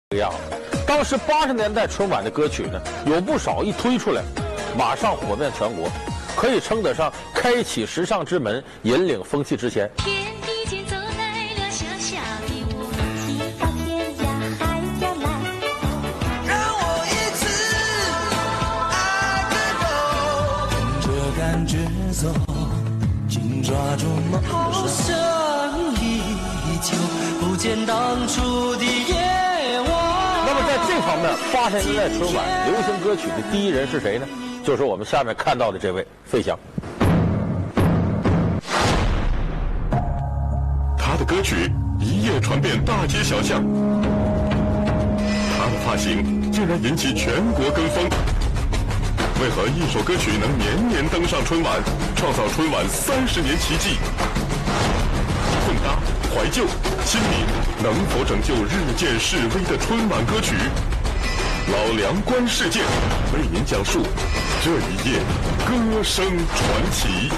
这样，当时80年代春晚的歌曲呢，有不少一推出来，马上火遍全国，可以称得上开启时尚之门，引领风气之先。 天地间走来了小小的我，一到天涯还要来， 让我一次爱个够，跟着感觉走，紧抓住梦，好想依旧，不见当初的夜晚。 那么在这方面，80年代春晚流行歌曲的第一人是谁呢？就是我们下面看到的这位费翔。 他的歌曲一夜传遍大街小巷，他的发型竟然引起全国跟风。为何一首歌曲能年年登上春晚，创造春晚30年奇迹？混搭、怀旧、亲民，能否拯救日渐式微的春晚歌曲？老梁观世界为您讲述这一夜歌声传奇。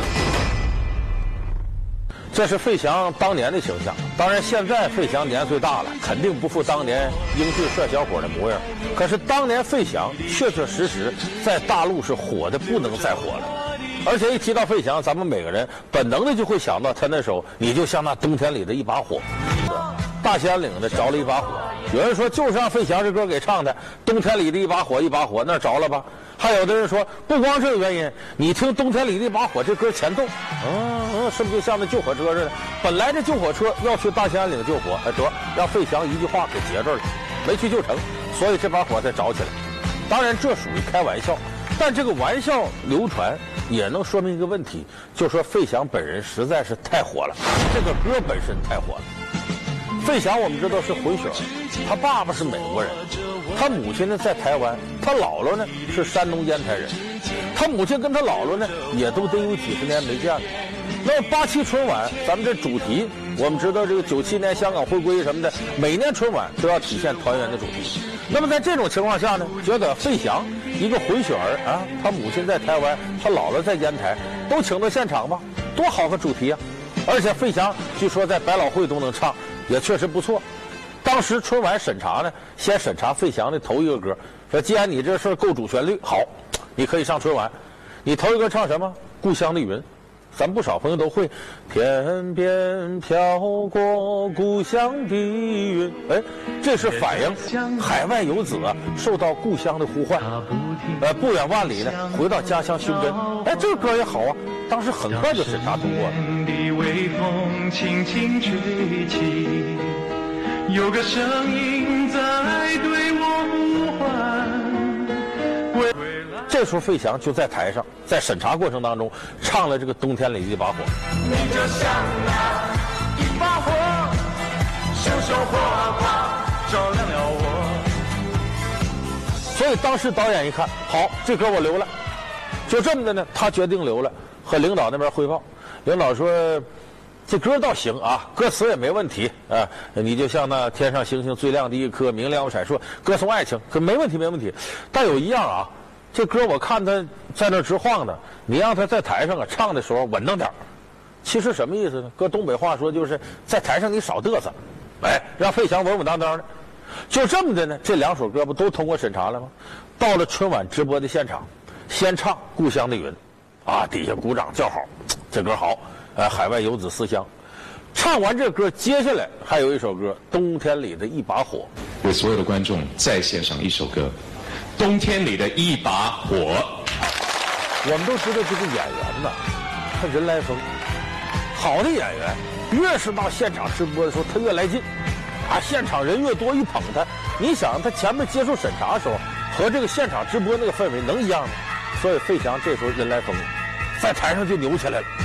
这是费翔当年的形象，当然现在费翔年岁大了，肯定不复当年英俊帅小伙的模样。可是当年费翔确确实实在大陆是火的不能再火了。而且一提到费翔，咱们每个人本能的就会想到他那首《你就像那冬天里的一把火》，大兴安岭的着了一把火。有人说就是让费翔这歌给唱的，冬天里的一把火一把火，那着了吧？还有的人说不光这个原因，你听冬天里的一把火这歌前奏，是不是就像那救火车似的？本来这救火车要去大兴安岭救火，得让费翔一句话给截着了，没去就成，所以这把火才着起来。当然这属于开玩笑，但这个玩笑流传也能说明一个问题，就说费翔本人实在是太火了，这个歌本身太火了。费翔我们知道是混血儿，他爸爸是美国人，他母亲呢在台湾，他姥姥呢是山东烟台人，他母亲跟他姥姥呢也都得有几十年没见了。那么87春晚，咱们这主题，我们知道这个97年香港回归什么的，每年春晚都要体现团圆的主题。那么在这种情况下呢，觉得费翔一个混血儿啊，他母亲在台湾，他姥姥在烟台，都请到现场吧，多好个主题啊！而且费翔据说在百老汇都能唱，也确实不错。当时春晚审查呢，先审查费翔的头一个歌，说既然你这事儿够主旋律，好，你可以上春晚。你头一个唱什么？《故乡的云》。咱不少朋友都会，天边飘过故乡的云，这是反映海外游子啊受到故乡的呼唤，不远万里呢回到家乡寻根，这个歌也好啊，当时很快就审查通过了。 微风轻轻吹起，有个声音在对我呼唤。 这时候费翔就在台上，在审查过程当中唱了这个《冬天里的一把火》。 你就像那一把火，熊熊火把照亮了我。 所以当时导演一看，好，这歌我留了，就这么的呢，他决定留了，和领导那边汇报。领导说，这歌倒行啊，歌词也没问题啊，你就像那天上星星最亮的一颗，明亮又闪烁，歌颂爱情，可没问题没问题。但有一样啊，这歌我看他在那直晃的，你让他在台上啊唱的时候稳当点。其实什么意思呢？搁东北话说就是在台上你少嘚瑟，让费翔稳稳当当的。就这么的呢，这两首歌不都通过审查了吗？到了春晚直播的现场，先唱《故乡的云》，啊，底下鼓掌叫好，这歌好，海外游子思乡。唱完这歌，接下来还有一首歌《冬天里的一把火》。 为所有的观众再献上一首歌。冬天里的一把火。 我们都知道这个演员呐，他人来疯，好的演员越是到现场直播的时候他越来劲，啊，现场人越多一捧他，你想他前面接受审查的时候和这个现场直播那个氛围能一样吗？所以费翔这时候人来疯了，在台上就扭起来了。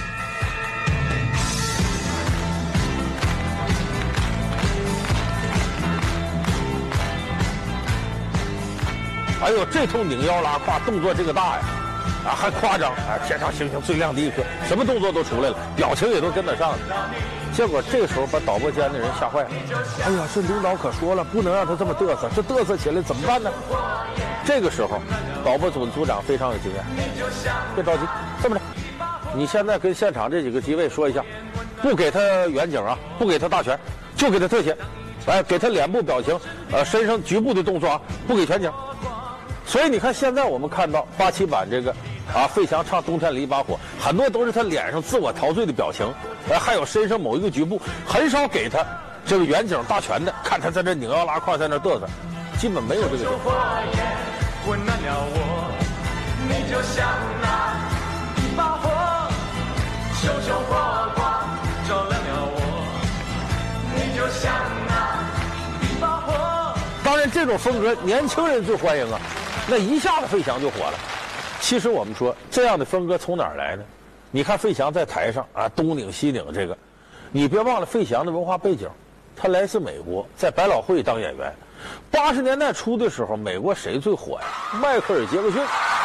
哎呦，这通拧腰拉胯，动作这个大呀，啊，还夸张啊！天上星星最亮的一颗，什么动作都出来了，表情也都跟得上了。结果这时候把导播间的人吓坏了。哎呀，这领导可说了，不能让他这么嘚瑟，这嘚瑟起来怎么办呢？这个时候，导播组组长非常有经验，别着急，这么着，你现在跟现场这几个机位说一下，不给他远景啊，不给他大全，就给他特写。 哎，给他脸部表情，身上局部的动作啊，不给全景。所以你看，现在我们看到87版这个费翔唱《冬天里一把火》，很多都是他脸上自我陶醉的表情，还有身上某一个局部，很少给他这个远景大全的，看他在这拧腰拉胯，在那嘚瑟，基本没有这个景。 温暖了我，你就像那一把火，熊熊火光照亮了我，你就像那一把火。 当然，这种风格年轻人最欢迎啊，那一下子费翔就火了。其实我们说这样的风格从哪儿来呢？你看费翔在台上东拧西拧这个，你别忘了费翔的文化背景，他来自美国，在百老汇当演员。80年代初的时候，美国谁最火呀？迈克尔·杰克逊。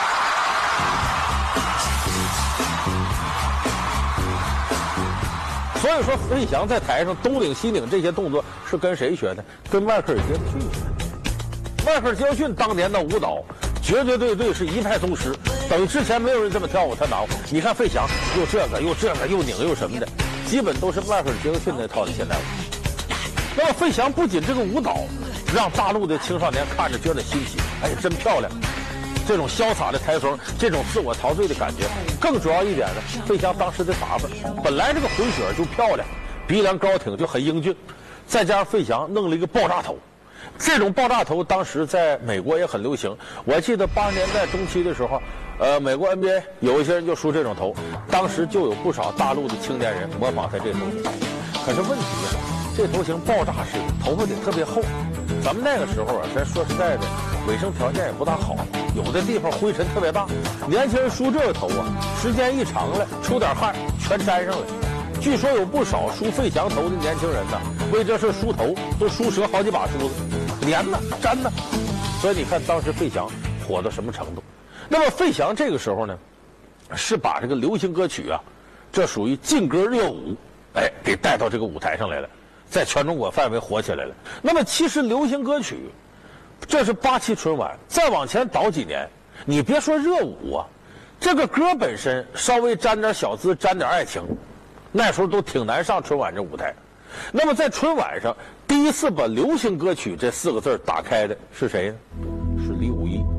所以说，费翔在台上东拧西拧这些动作是跟谁学的？跟迈克尔·杰克逊学的。迈克尔·杰克逊当年的舞蹈绝对是一派宗师，等于之前没有人这么跳舞，他拿过。你看费翔又这个又拧又什么的，基本都是迈克尔·杰克逊那套的现代舞。那么费翔不仅这个舞蹈让大陆的青少年看着觉得新奇，哎，真漂亮，这种潇洒的台风，这种自我陶醉的感觉。更主要一点呢，费翔当时的打扮，本来这个混血就漂亮，鼻梁高挺就很英俊，再加上费翔弄了一个爆炸头，这种爆炸头当时在美国也很流行。我记得80年代中期的时候，美国 NBA 有一些人就梳这种头，当时就有不少大陆的青年人模仿他这头型。可是问题啊，这头型爆炸式，头发得特别厚。咱们那个时候啊，咱说实在的，卫生条件也不大好，有的地方灰尘特别大。年轻人梳这个头啊，时间一长了，出点汗全粘上了。据说有不少梳费翔头的年轻人呢，为这事梳头都梳折好几把梳子，粘呢粘呢。所以你看当时费翔火到什么程度？那么费翔这个时候呢，是把这个流行歌曲啊，这属于劲歌热舞，哎，给带到这个舞台上来了，在全中国范围火起来了。那么其实流行歌曲，这是87春晚，再往前倒几年，你别说热舞啊，这个歌本身稍微沾点小资，沾点爱情，那时候都挺难上春晚这舞台。那么在春晚上，第一次把流行歌曲这4个字打开的是谁呢？是李谷一。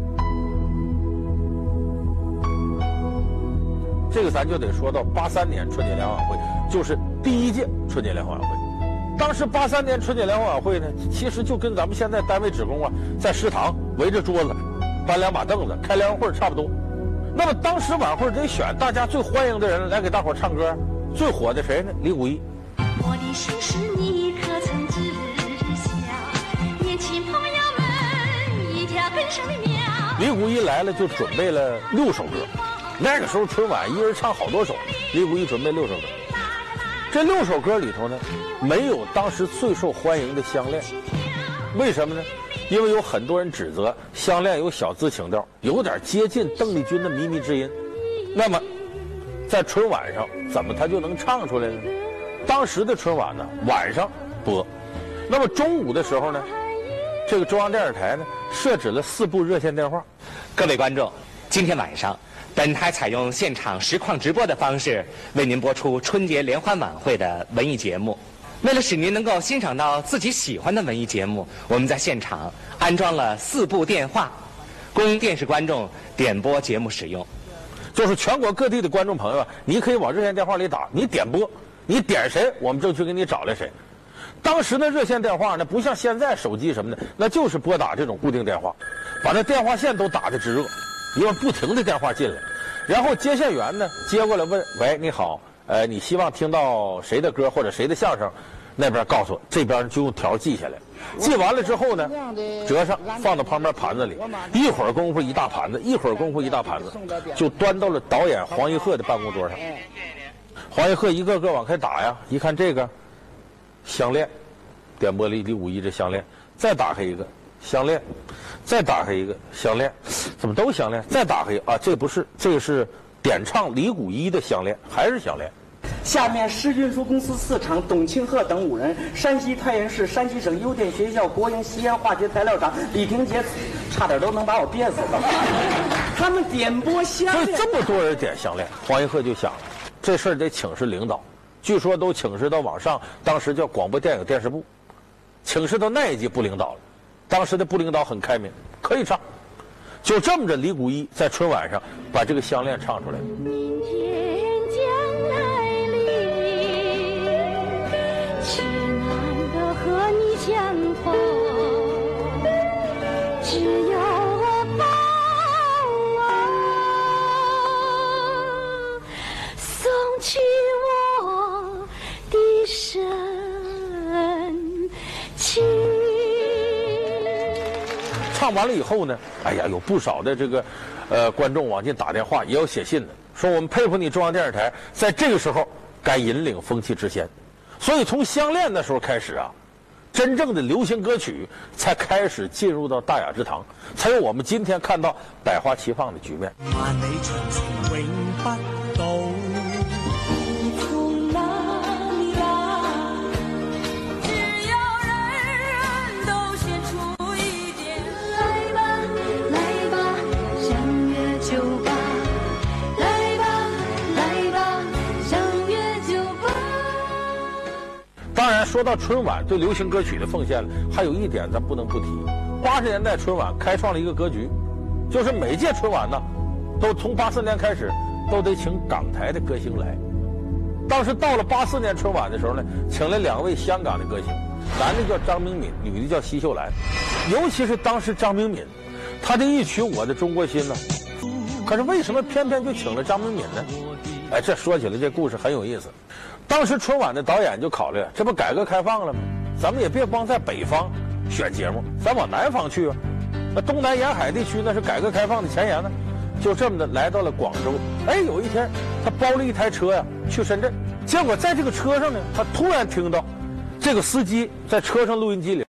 这个咱就得说到83年春节联欢晚会，就是第1届春节联欢晚会。当时83年春节联欢晚会呢，其实就跟咱们现在单位职工啊，在食堂围着桌子，搬2把凳子开联欢会差不多。那么当时晚会得选大家最欢迎的人来给大伙唱歌，最火的谁呢？李谷一。 我的心事你可曾知晓？年轻朋友们一条跟上的苗。 李谷一来了就准备了6首歌，那个时候春晚一人唱好多首，李谷一准备6首歌。这6首歌里头呢，没有当时最受欢迎的《相恋》，为什么呢？因为有很多人指责《相恋》有小资情调，有点接近邓丽君的靡靡之音。那么，在春晚上怎么他就能唱出来呢？当时的春晚呢，晚上播，那么中午的时候呢，这个中央电视台呢设置了4部热线电话。 各位观众，今天晚上本台采用现场实况直播的方式为您播出春节联欢晚会的文艺节目。为了使您能够欣赏到自己喜欢的文艺节目，我们在现场安装了4部电话，供电视观众点播节目使用。 就是全国各地的观众朋友啊，你可以往热线电话里打，你点播，你点谁，我们就去给你找来谁。当时的热线电话呢，不像现在手机什么的，那就是拨打这种固定电话，把那电话线都打得直热，因为不停的电话进来，然后接线员呢接过来问：喂，你好，你希望听到谁的歌或者谁的相声？那边告诉我，这边就用条记下来，记完了之后呢，折上放到旁边盘子里，一会儿功夫一大盘子，一会儿功夫一大盘子，就端到了导演黄一鹤的办公桌上。黄一鹤一个个往开打呀，一看这个相恋，点播李谷一这相恋，再打开一个相恋，再打开一个相恋，怎么都相恋？再打开一个啊，这不是，这个是点唱李谷一的相恋，还是相恋。 下面市运输公司4厂董庆鹤等5人，山西太原市山西省邮电学校国营西安化学材料厂李廷杰，差点都能把我憋死了。他们点播相恋， 所以这么多人点相恋，黄一鹤就想了，这事儿得请示领导，据说都请示到往上，当时叫广播电影电视部， 请示到那一级部领导了。当时的部领导很开明，可以唱。就这么着，李谷一在春晚上把这个项链唱出来了。 明天将来临，却难得和你相逢，只有把我送去我的深情。 唱完了以后呢，哎呀，有不少的这个观众往进打电话，也有写信的，说我们佩服你中央电视台，在这个时候该引领风气之先。所以从项链那时候开始啊，真正的流行歌曲才开始进入到大雅之堂，才有我们今天看到百花齐放的局面。 萬里長情永不到， 從哪裡來？只要人都獻出一點。來吧，來吧，相約酒吧。來吧，來吧，相約酒吧。 当然，说到春晚对流行歌曲的奉献，还有一点咱不能不提。80年代春晚开创了一个格局，就是每届春晚呢，都从84年开始，都得请港台的歌星来。当时到了84年春晚的时候呢，请了2位香港的歌星，男的叫张明敏，女的叫奚秀兰。尤其是当时张明敏，她的一曲《我的中国心》呢，可是为什么偏偏就请了张明敏呢？哎，这说起来这故事很有意思。当时春晚的导演就考虑，这不改革开放了吗？咱们也别光在北方选节目，咱往南方去啊。那东南沿海地区那是改革开放的前沿呢。就这么的来到了广州。哎，有一天他包了一台车呀去深圳，结果在这个车上呢，他突然听到这个司机在车上录音机里